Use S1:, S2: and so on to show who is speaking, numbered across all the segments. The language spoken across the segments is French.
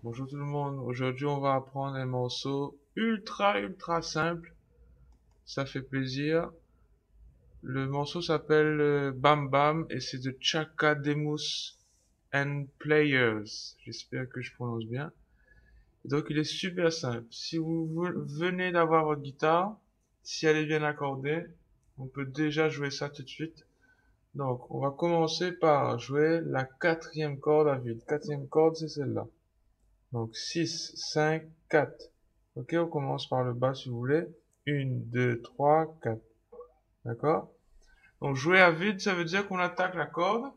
S1: Bonjour tout le monde, aujourd'hui on va apprendre un morceau ultra simple, ça fait plaisir. Le morceau s'appelle Bam Bam et c'est de Chaka Demus and Players, j'espère que je prononce bien. Et donc il est super simple, si vous venez d'avoir votre guitare, si elle est bien accordée, on peut déjà jouer ça tout de suite. Donc on va commencer par jouer la quatrième corde à vide, quatrième corde c'est celle-là. Donc 6, 5, 4. Ok, on commence par le bas si vous voulez. 1, 2, 3, 4. D'accord? Donc jouer à vide, ça veut dire qu'on attaque la corde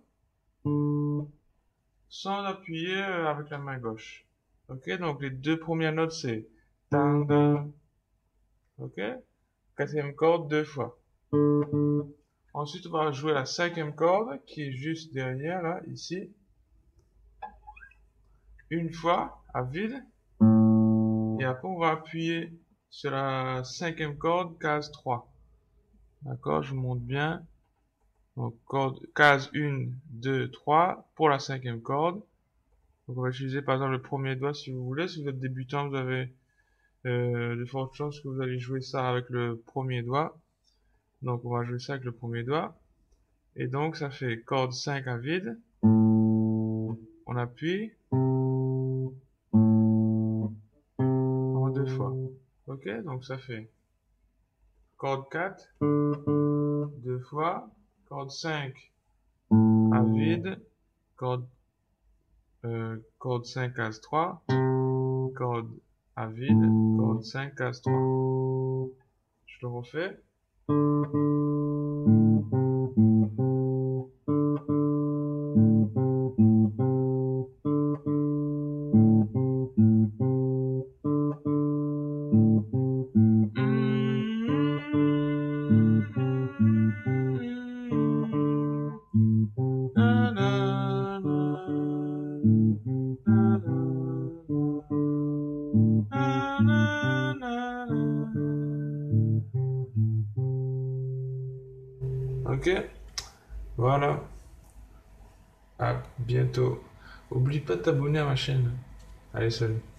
S1: sans appuyer avec la main gauche. Ok, donc les deux premières notes c'est dang dang. Ok? Quatrième corde deux fois. Ensuite, on va jouer la cinquième corde qui est juste derrière là, ici. Une fois à vide. Et après, on va appuyer sur la cinquième corde, case 3. D'accord, je vous montre bien. Donc, case 1, 2, 3 pour la cinquième corde. Donc, on va utiliser par exemple le premier doigt si vous voulez. Si vous êtes débutant, vous avez de fortes chances que vous allez jouer ça avec le premier doigt. Donc, on va jouer ça avec le premier doigt. Et donc, ça fait corde 5 à vide. On appuie en deux fois. Ok, donc ça fait corde 4, deux fois, corde 5 à vide, corde 5 case 3, corde à vide, corde 5 case 3. Je le refais. Ok, voilà. À bientôt. Oublie pas de t'abonner à ma chaîne. Allez, salut.